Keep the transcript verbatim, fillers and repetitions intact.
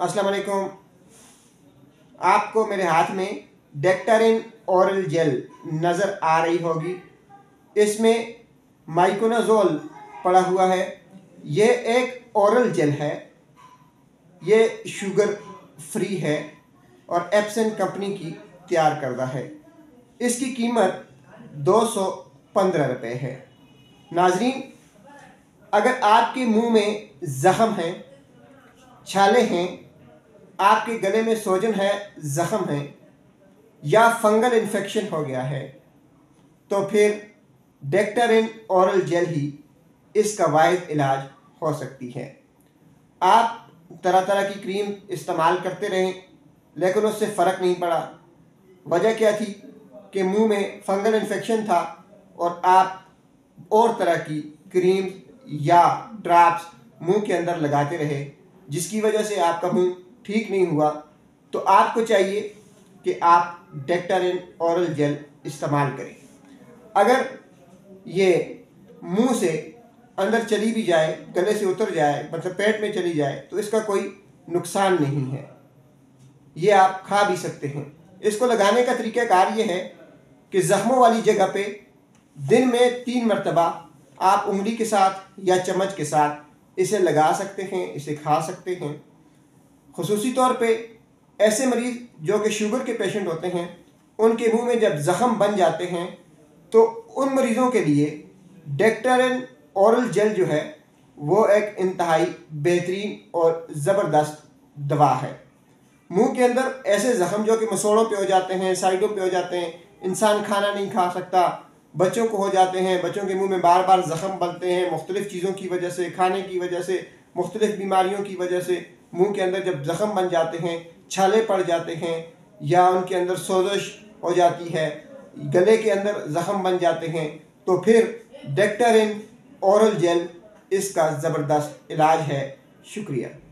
अस्सलाम वालेकुम। आपको मेरे हाथ में डेक्टारिन ओरल जेल नज़र आ रही होगी। इसमें माइकोनाजोल पड़ा हुआ है। ये एक ओरल जेल है। ये शुगर फ्री है और एप्सन कंपनी की तैयार करदा है। इसकी कीमत दो सौ पंद्रह रुपये है। नाजरीन, अगर आपके मुंह में ज़ख़म है, छाले हैं, आपके गले में सोजन है, ज़ख़म है या फंगल इन्फेक्शन हो गया है, तो फिर डेक्टारिन ओरल जेल ही इसका वाहिद इलाज हो सकती है। आप तरह तरह की क्रीम इस्तेमाल करते रहें, लेकिन उससे फ़र्क नहीं पड़ा। वजह क्या थी कि मुंह में फंगल इन्फेक्शन था और आप और तरह की क्रीम या ड्राप्स मुंह के अंदर लगाते रहे, जिसकी वजह से आपका मुंह ठीक नहीं हुआ। तो आपको चाहिए कि आप डेक्टारिन ओरल जेल इस्तेमाल करें। अगर ये मुंह से अंदर चली भी जाए, गले से उतर जाए, मतलब पेट में चली जाए, तो इसका कोई नुकसान नहीं है। ये आप खा भी सकते हैं। इसको लगाने का तरीक़ाकार ये है कि ज़ख्मों वाली जगह पे दिन में तीन मरतबा आप उंगली के साथ या चम्मच के साथ इसे लगा सकते हैं, इसे खा सकते हैं। ख़ुसूसी तौर पे ऐसे मरीज़ जो कि शुगर के पेशेंट होते हैं, उनके मुंह में जब ज़ख़म बन जाते हैं, तो उन मरीज़ों के लिए डेक्टारिन ओरल जेल जो है वो एक इंतहाई बेहतरीन और ज़बरदस्त दवा है। मुंह के अंदर ऐसे ज़ख़म जो कि मसोड़ों पे हो जाते हैं, साइडों पे हो जाते हैं, इंसान खाना नहीं खा सकता, बच्चों को हो जाते हैं, बच्चों के मुंह में बार बार ज़ख़म बनते हैं मुख्तलिफ़ चीज़ों की वजह से, खाने की वजह से, मुख्तलिफ़ बीमारियों की वजह से। मुंह के अंदर जब ज़ख़म बन जाते हैं, छाले पड़ जाते हैं या उनके अंदर सोजश हो जाती है, गले के अंदर ज़ख़म बन जाते हैं, तो फिर डेक्टारिन ओरल जेल इसका ज़बरदस्त इलाज है। शुक्रिया।